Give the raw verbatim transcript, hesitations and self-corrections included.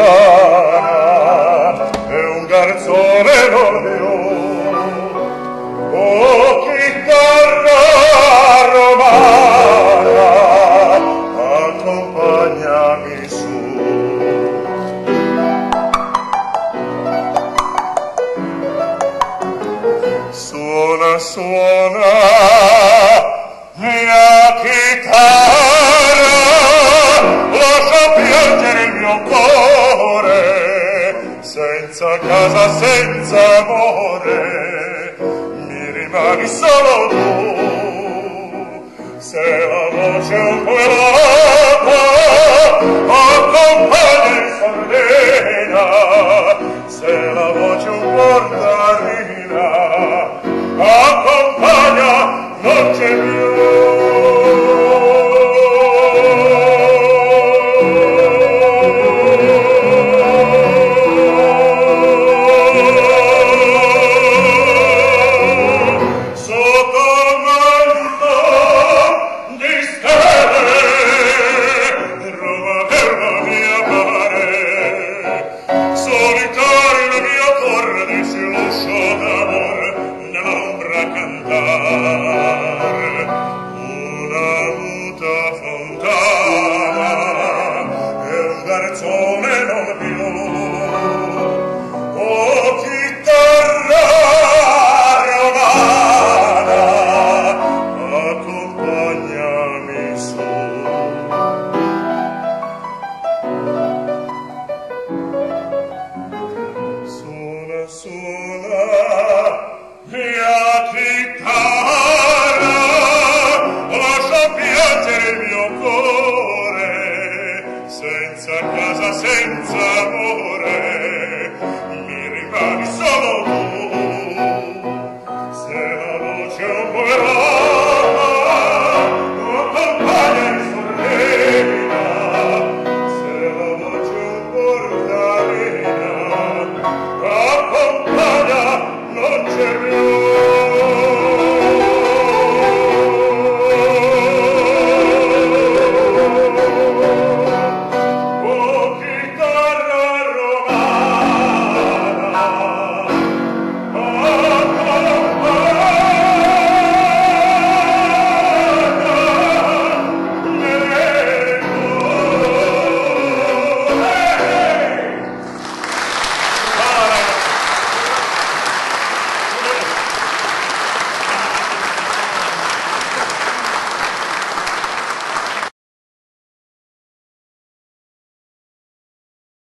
lontana e un garzone non più. Oh, chitarra romana, accompagnami su. Suona, suona, mia chitarra, lascia piangere il mio cuore, senza casa, senza amore, mi rimani solo tu. Se la voce un po' elata accompagna in sordina, se la voce un po' darina accompagna, non c'è più. Senza casa, senza amore, mi rimani solo tu.